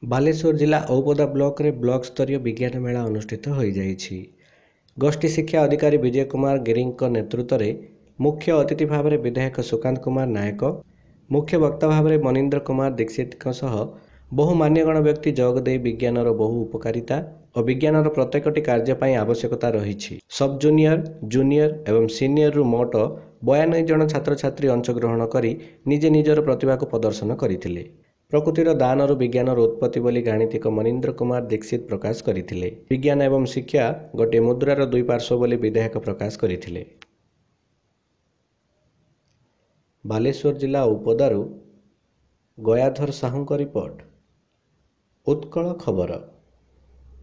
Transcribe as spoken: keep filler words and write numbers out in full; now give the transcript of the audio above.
ବାଲେଶ୍ୱର ଜିଲ୍ଲା ଔପଦା ବ୍ଲକରେ ବ୍ଲକ ସ୍ତରୀୟ ବିଜ୍ଞାନ ମେଳା ଅନୁଷ୍ଠିତ ହୋଇଯାଇଛି। ଗୋଷ୍ଠୀ ଶିକ୍ଷା ଅଧିକାରୀ ବିଜୟ କୁମାର ଗିରିଙ୍କ ନେତୃତ୍ୱରେ ମୁଖ୍ୟ ଅତିଥି ଭାବରେ ବିଧାୟକ ସୁକାନ୍ତ କୁମାର ନାୟକ, ମୁଖ୍ୟ ବକ୍ତା ଭାବରେ ମନୀନ୍ଦ୍ର କୁମାର ଦୀକ୍ଷିତଙ୍କ ସହ ବହୁ ମାନ୍ୟଗଣ୍ୟ ବ୍ୟକ୍ତି ଯୋଗ ଦେଇ ବିଜ୍ଞାନର ବହୁ ଉପକାରିତା ଓ ବିଜ୍ଞାନର ପ୍ରତ୍ୟେକଟି କାର୍ଯ୍ୟ ପାଇଁ ଆବଶ୍ୟକତା ରହିଛି ସବ୍ ଜୁନିୟର, ଜୁନିୟର ଏବଂ ସିନିୟରରୁ ମୋଟ ବୟାନବେ ଜଣ ଛାତ୍ରଛାତ୍ରୀ ଅଂଶଗ୍ରହଣ କରି ନିଜେ ନିଜର ପ୍ରତିଭାକୁ ପ୍ରଦର୍ଶନ କରିଥିଲେ। ପ୍ରକୃତିର ଦାନରୁ ବିଜ୍ଞାନର ଉତ୍ପତ୍ତି ବୋଲି ଗାଣିତିକ ମନୀନ୍ଦ୍ର କୁମାର ଦୀକ୍ଷିତ ପ୍ରକାଶ କରିଥିଲେ। ବିଜ୍ଞାନ ଏବଂ ଶିକ୍ଷା ଗୋଟିଏ ମୁଦ୍ରାର ଦୁଇ ପାର୍ଶ୍ୱ ବୋଲି ବିଧାୟକ ପ୍ରକାଶ କରିଥିଲେ। ବାଲେଶ୍ୱର ଜିଲ୍ଲା ଔପଦାରୁ ଗୟାଧର ସାହୁଙ୍କ ରିପୋର୍ଟ, ଉତ୍କଳ ଖବର।